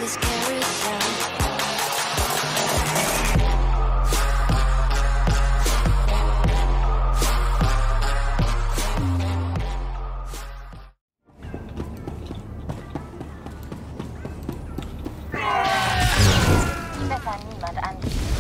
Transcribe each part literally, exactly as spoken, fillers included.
this carousel. Besser niemand an.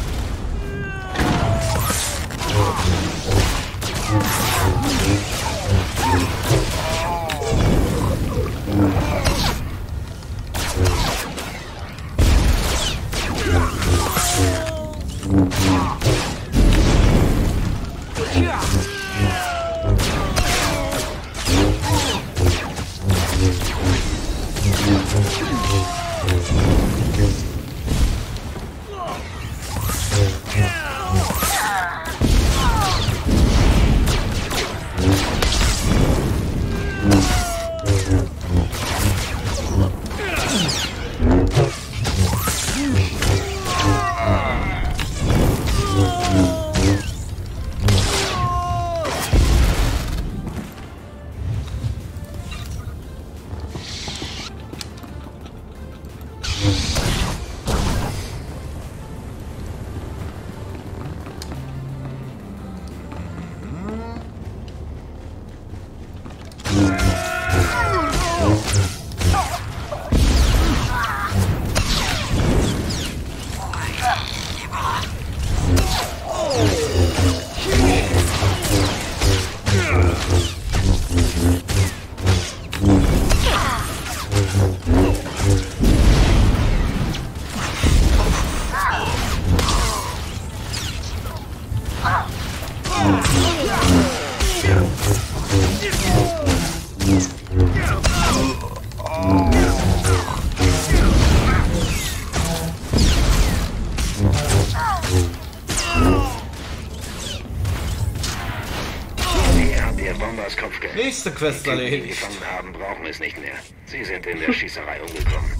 Nächste Quest erledigt. Die, die gefangen haben, brauchen es nicht mehr. Sie sind in der Schießerei umgekommen.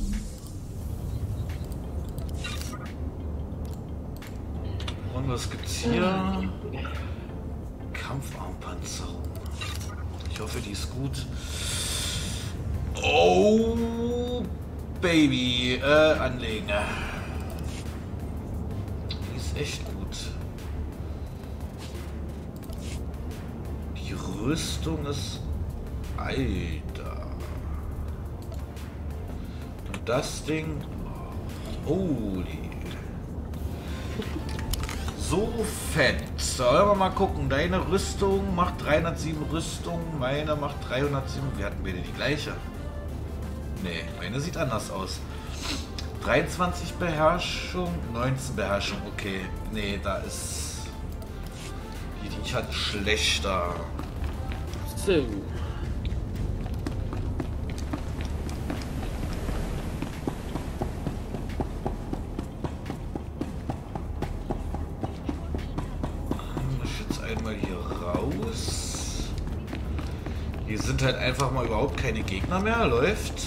Und was gibt's hier? Kampfarmpanzerung. Ich hoffe, die ist gut. Oh, Baby. Äh, anlegen. Die ist echt gut. Die Rüstung ist... Alter. Und das Ding... Holy. So fett. Sollen wir mal gucken. Deine Rüstung macht dreihundertsieben Rüstung. Meine macht dreihundertsieben. Wir hatten beide die gleiche. Nee, meine sieht anders aus. dreiundzwanzig Beherrschung, neunzehn Beherrschung. Okay. Nee, da ist... Die, die ich hatte, schlechter. So. Einmal hier raus. Hier sind halt einfach mal überhaupt keine Gegner mehr. Läuft.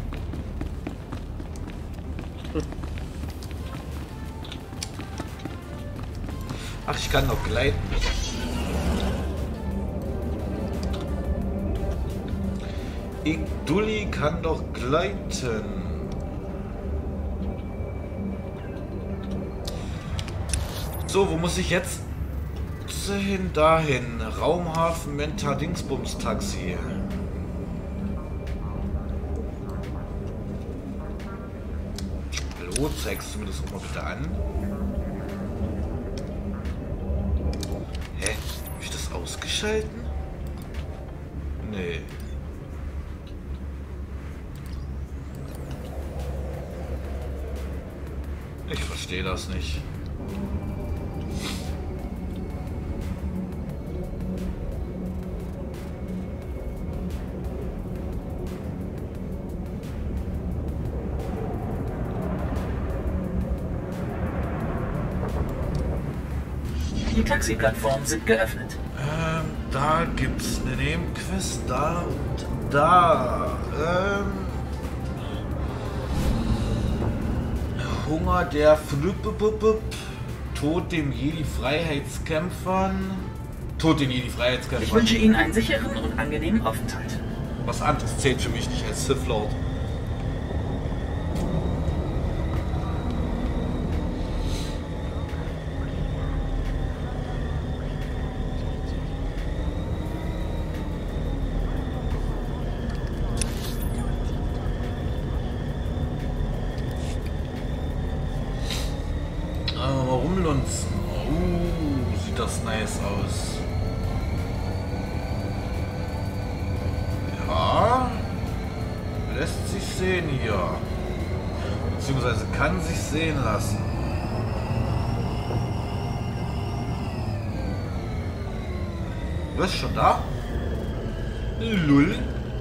Ach, ich kann noch gleiten. Igdulli kann doch gleiten. So, wo muss ich jetzt hin? Dahin. Raumhafen Mentar Dingsbums Taxi. Hallo, zeigst du mir das auch mal bitte an? Hä? Hab ich das ausgeschalten? Nee. Ich verstehe das nicht. Die Taxi-Plattformen sind geöffnet. Ähm, da gibt's eine Nebenquest, da und da. Ähm, Hunger der Flüppepup, Tod dem Jedi-Freiheitskämpfern. Tod den Jedi-Freiheitskämpfern. Ich wünsche Ihnen einen sicheren und angenehmen Aufenthalt. Was anderes zählt für mich nicht als Sith Lord. rumlunzen. Uh, sieht das nice aus. Ja. Lässt sich sehen hier. Beziehungsweise kann sich sehen lassen. Du bist schon da? Lull.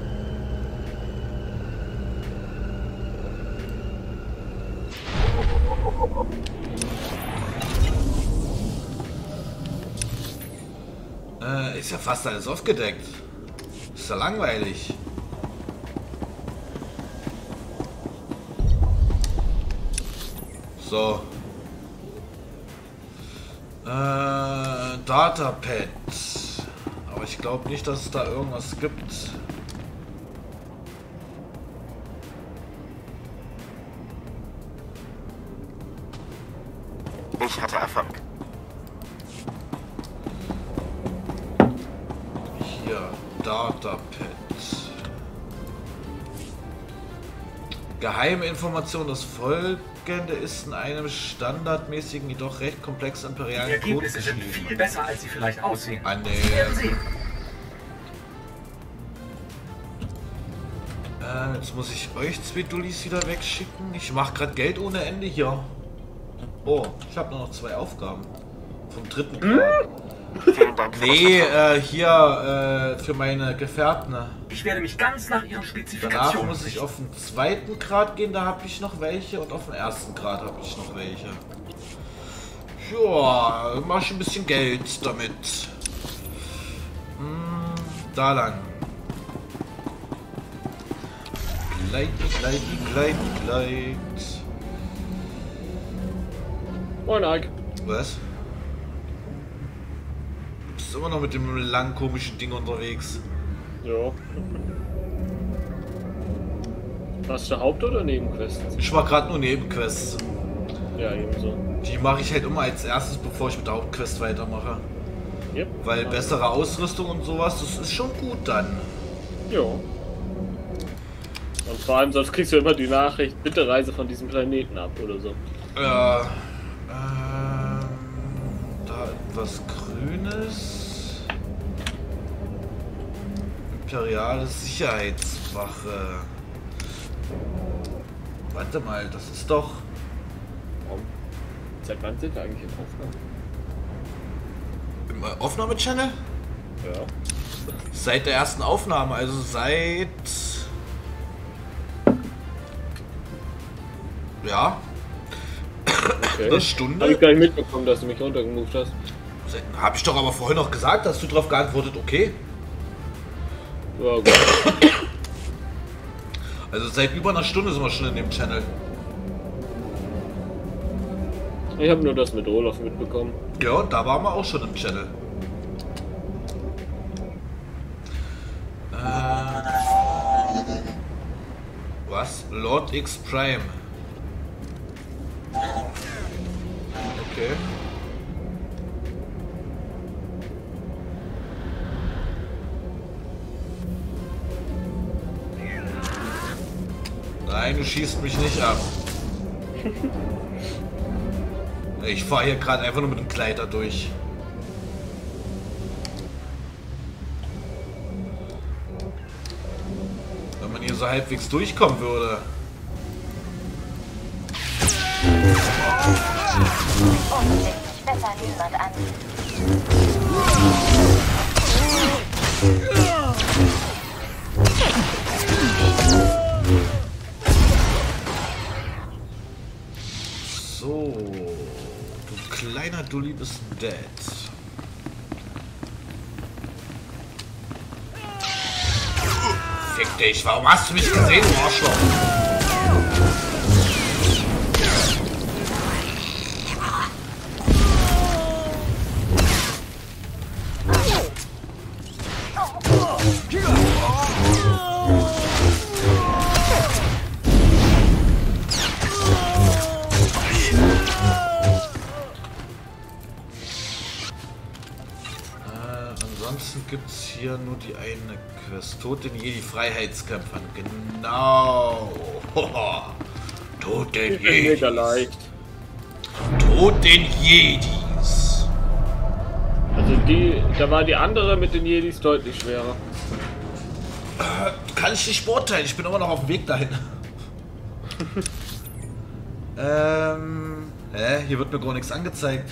Äh, ist ja fast alles aufgedeckt. Ist ja langweilig. So. Äh, Datapad. Aber ich glaube nicht, dass es da irgendwas gibt. Ich hatte Erfolg. Hier, Datapad. Geheime Information. Das Folgende ist in einem standardmäßigen, jedoch recht komplexen Die imperialen Code Ergebnisse sind geschrieben. viel besser, als sie vielleicht aussehen. Ah, nee. Sie werden sehen. Äh, jetzt muss ich euch zwei Dullis wieder wegschicken. Ich mache gerade Geld ohne Ende hier. Oh, ich habe nur noch zwei Aufgaben. Vom dritten Grad. Vielen Dank für Nee, das äh, hier äh, für meine Gefährten. Ich werde mich ganz nach ihren Danach Spezifikationen muss ich auf den zweiten Grad gehen, da habe ich noch welche. Und auf den ersten Grad habe ich noch welche. Ja, mach ich ein bisschen Geld damit. Hm, da lang. Gleit, gleit, gleit, gleit. Moin, Ike. Was? Du bist immer noch mit dem langen komischen Ding unterwegs. Ja. Hast du Haupt- oder Nebenquests? Ich war gerade nur Nebenquests. Ja, ebenso. Die mache ich halt immer als erstes, bevor ich mit der Hauptquest weitermache. Yep. Weil bessere Ausrüstung und sowas, das ist schon gut dann. Ja. Und vor allem, sonst kriegst du immer die Nachricht, bitte reise von diesem Planeten ab oder so. Ja. Ähm, da etwas Grünes. Imperiale Sicherheitswache. Warte mal, das ist doch... Warum? Seit wann sind wir eigentlich in Aufnahme? Im äh, Aufnahme-Channel? Ja. Seit der ersten Aufnahme, also seit... Ja. Okay. Eine Stunde? Hab ich gar nicht mitbekommen, dass du mich runtergemoved hast. Habe ich doch aber vorhin noch gesagt, hast du darauf geantwortet, okay. Ja, gut. Also seit über einer Stunde sind wir schon in dem Channel. Ich habe nur das mit Olaf mitbekommen. Ja, da waren wir auch schon im Channel. Äh, was? Lord X Prime. Okay. Nein, du schießt mich nicht ab. Ich fahre hier gerade einfach nur mit dem Gleiter durch. Wenn man hier so halbwegs durchkommen würde. Offensichtlich besser niemand an. So, du kleiner Dulli bist dead. Fick dich, warum hast du mich gesehen, du Arschloch? Gibt es hier nur die eine Quest. Tod den Jedi Freiheitskämpfern. Genau. Tod den Ich bin mega Jedis. leicht. Und den Jedis. Also die, da war die andere mit den Jedis deutlich schwerer. Kann ich nicht beurteilen, ich bin immer noch auf dem Weg dahin. ähm, hä? Hier wird mir gar nichts angezeigt.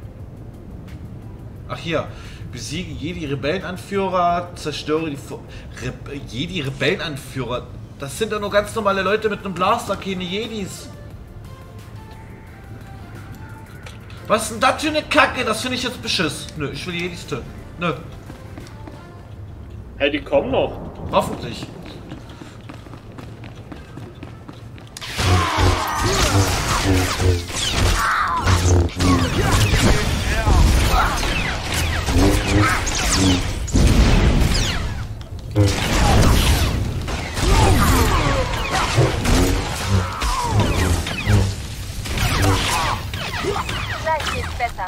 Ach hier. Besiege Jedi Rebellenanführer, zerstöre die Vo Re Jedi Rebellenanführer. Das sind doch nur ganz normale Leute mit einem Blaster, keine Jedis. Was ist denn das für eine Kacke? Das finde ich jetzt beschiss. Nö, ich will Jedis töten. Nö. Hey, die kommen noch. Hoffentlich. Gleich geht's besser.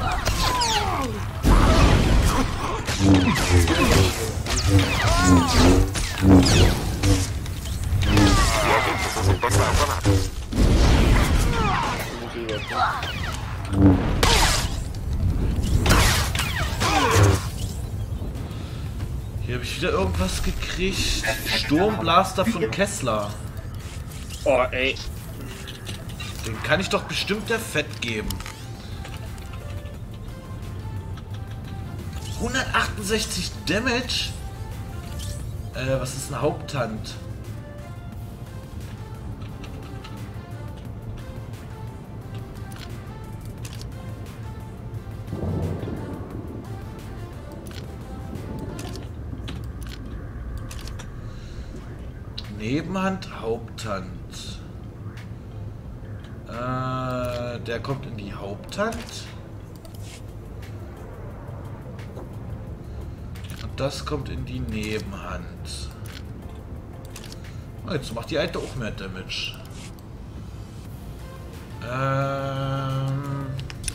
Hier habe ich wieder irgendwas gekriegt. Sturmblaster von Kessler. Oh, ey. Den kann ich doch bestimmt der Fett geben. hundertachtundsechzig Damage? Äh, was ist eine Haupthand? Nebenhand, Haupthand. Äh, der kommt in die Haupthand. Und das kommt in die Nebenhand. Oh, jetzt macht die alte auch mehr Damage. Ähm,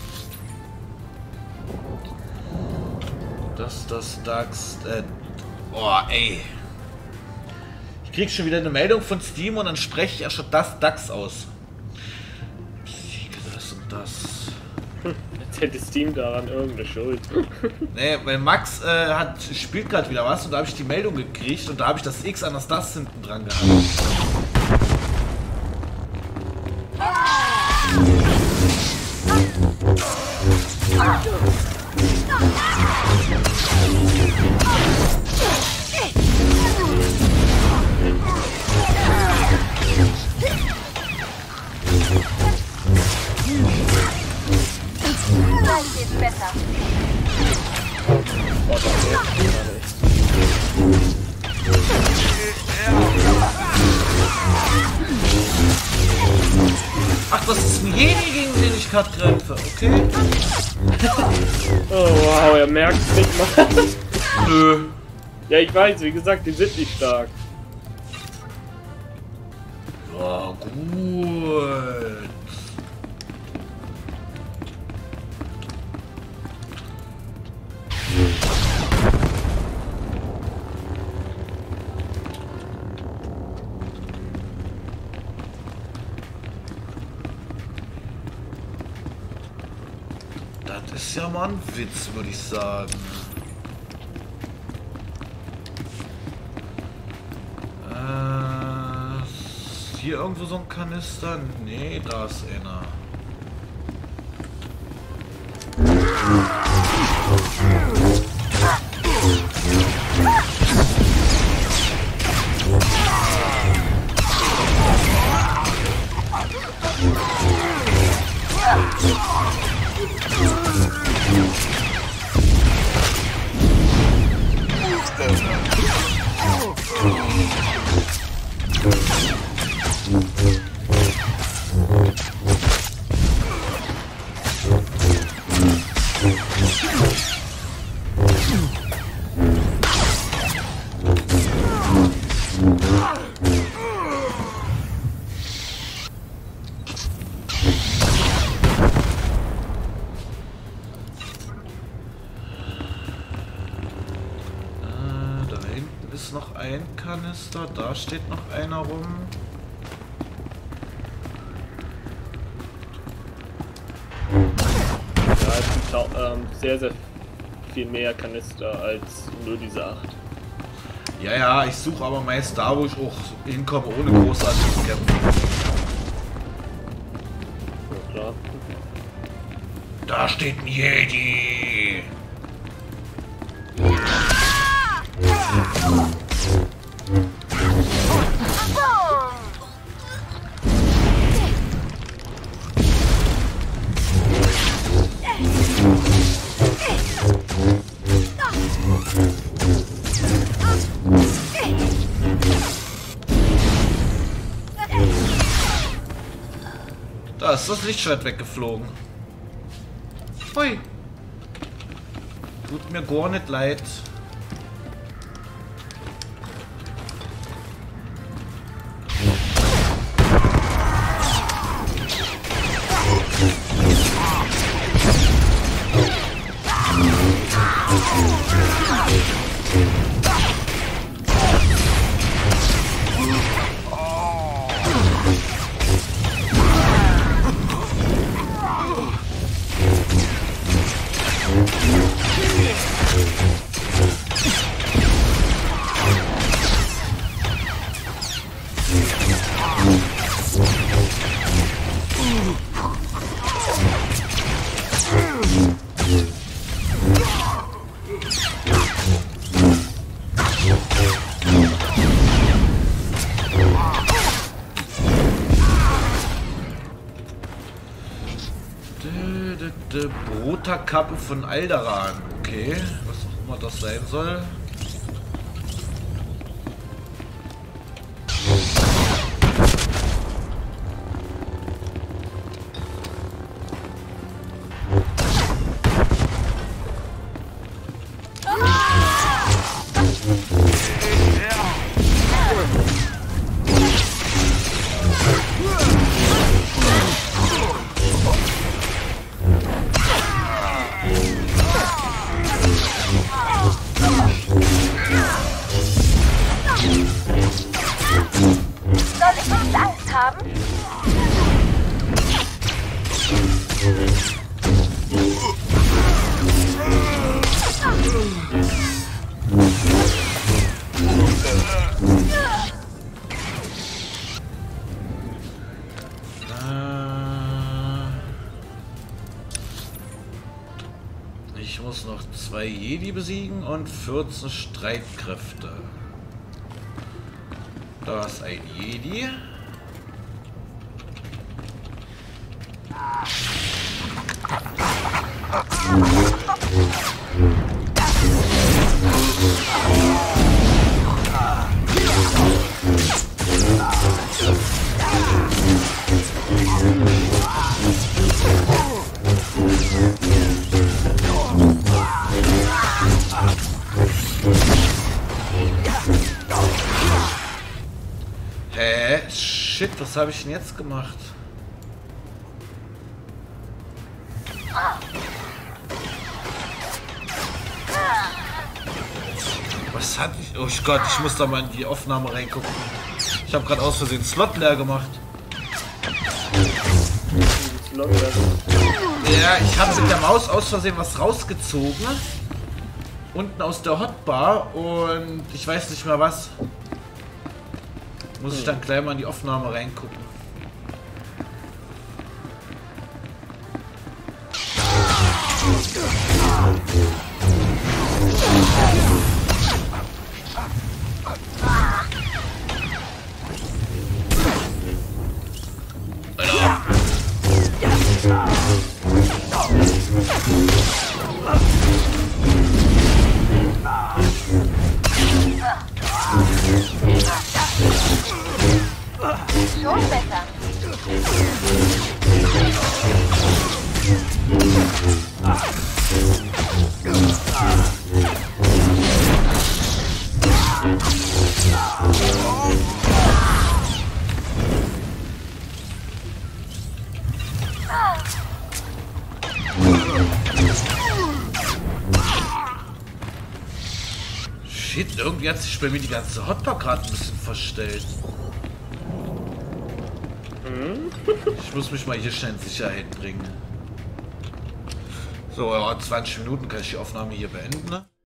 das, das, das, äh, oh, ey. Ich krieg schon wieder eine Meldung von Steam und dann spreche ich erst das DAX aus. Besiege das und das. Jetzt hätte Steam daran irgendeine Schuld. Nee, weil Max äh, hat, spielt gerade wieder was und da habe ich die Meldung gekriegt und da habe ich das X an das das hinten dran gehabt. Gleich geht's besser. Ach, das ist ein Jedi, gegen den ich gerade kämpfe, okay? Oh wow, er merkt es nicht mal. Nö. Ja, ich weiß, wie gesagt, die sind nicht stark. Ja, gut. Das ist ja mal ein Witz, würde ich sagen. Äh, ist hier irgendwo so ein Kanister? Nee, da ist einer. Noch ein Kanister, da steht noch einer rum. ähm, sehr, sehr viel mehr Kanister als nur diese acht. Ja, ja, ich suche aber meist da, wo ich auch hinkomme, ohne großartig zu kämpfen. Ja, klar. Da steht ein Jedi! Da ist das Lichtschwert weggeflogen. Hui. Tut mir gar nicht leid. Broterkappe von Alderaan. Okay, was auch immer das sein soll. Soll ich nicht Angst haben? Ich muss noch zwei Jedi besiegen und vierzehn Streitkräfte. Da ist ein Jedi. Hä? Shit, was habe ich denn jetzt gemacht? Was hat ich? Oh Gott, ich muss da mal in die Aufnahme reingucken. Ich habe gerade aus Versehen Slot leer gemacht. Ja, ich habe mit der Maus aus Versehen was rausgezogen. Unten aus der Hotbar und ich weiß nicht mehr was. Muss ich dann gleich mal in die Aufnahme reingucken. Schon besser. Shit, irgendwie hat sich bei mir die ganze Hotbar gerade ein bisschen verstellt. Ich muss mich mal hier schnell in Sicherheit bringen. So, ja, zwanzig Minuten kann ich die Aufnahme hier beenden. Ne?